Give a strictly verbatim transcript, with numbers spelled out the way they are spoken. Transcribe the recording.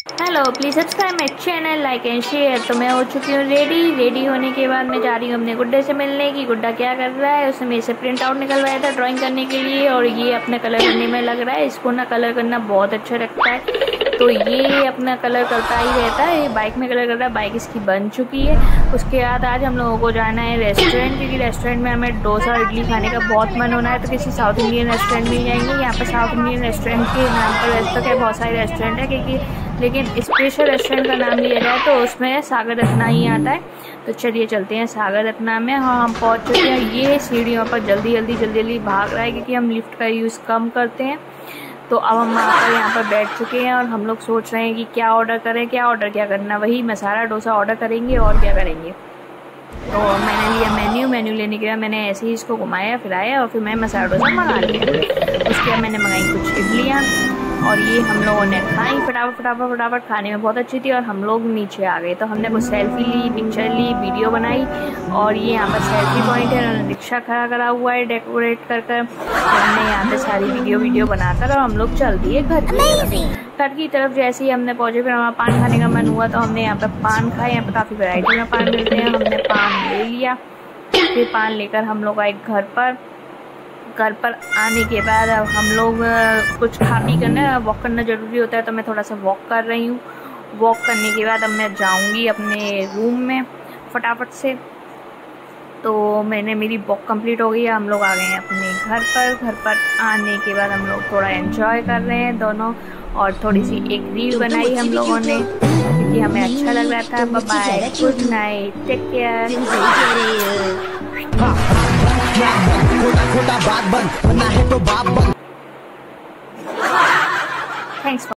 Hello, please subscribe my channel, like and share. तो मैं हो चुकी हूँ रेडी। रेडी होने के बाद मैं जा रही हूँ अपने गुड्डे से मिलने की। गुड्डा क्या कर रहा है, उसने मेरे से प्रिंट आउट निकलवाया था ड्राइंग करने के लिए, और ये अपना कलर करने में लग रहा है। इसको ना कलर करना बहुत अच्छा लगता है, तो ये अपना कलर करता ही रहता है। ये बाइक में कलर कर रहा है, बाइक इसकी बन चुकी है। उसके बाद आज हम लोगों को जाना है रेस्टोरेंट, क्योंकि रेस्टोरेंट में हमें डोसा और इडली खाने का बहुत मन होना है। तो किसी साउथ इंडियन रेस्टोरेंट में जाएंगे। यहाँ पर साउथ इंडियन रेस्टोरेंट के नाम पर वैसे तो क्या बहुत सारे रेस्टोरेंट है, क्योंकि लेकिन स्पेशल रेस्टोरेंट का नाम लिया जाए तो उसमें सागर रत्ना ही आता है। तो चलिए चलते हैं सागर रत्ना में। हाँ, हम पहुँच चुके हैं। ये सीढ़ियों पर जल्दी जल्दी जल्दी जल्दी भाग रहा है, क्योंकि हम लिफ्ट का यूज़ कम करते हैं। तो अब हम आकर यहाँ पर बैठ चुके हैं और हम लोग सोच रहे हैं कि क्या ऑर्डर करें, क्या ऑर्डर क्या करना। वही मसाला डोसा ऑर्डर करेंगे और क्या करेंगे। तो मैंने लिया मेन्यू। मेन्यू लेने के बाद मैंने ऐसे ही इसको घुमाया फिराया और फिर मैं मसाला डोसा मंगा लिया। उसके बाद मैंने मंगाई कुछ इडलियाँ और ये हम लोगों ने खाई फटाफट फटाफट फटाफट। खाने में बहुत अच्छी थी और हम लोग नीचे आ गए। तो हमने कुछ सेल्फी ली, पिक्चर ली, वीडियो बनाई। और ये यहाँ पर सेल्फी पॉइंट है, उन्होंने रिक्शा खड़ा करा हुआ है डेकोरेट कर कर। तो हमने यहाँ पे सारी वीडियो वीडियो बनाकर और हम लोग चल दिए घर की तरफ। घर की तरफ जैसे ही हमने पहुँचे, फिर हमारा पान खाने का मन हुआ तो हमने यहाँ पर पान खाए। यहाँ पर काफ़ी वैरायटी में पान मिलते हैं। हमने पान ले लिया। फिर पान लेकर हम लोग आए घर पर। घर पर आने के बाद अब हम लोग कुछ खा पी करना, वॉक करना ज़रूरी होता है, तो मैं थोड़ा सा वॉक कर रही हूँ। वॉक करने के बाद अब मैं जाऊँगी अपने रूम में फटाफट से। तो मैंने मेरी वॉक कंप्लीट हो गई है। हम लोग आ गए हैं अपने घर पर। घर पर आने के बाद हम लोग थोड़ा एंजॉय कर रहे हैं दोनों, और थोड़ी सी एक रील बनाई हम लोगों ने, क्योंकि हमें अच्छा लग रहा था। Bye bye, good night, take care. Thanks.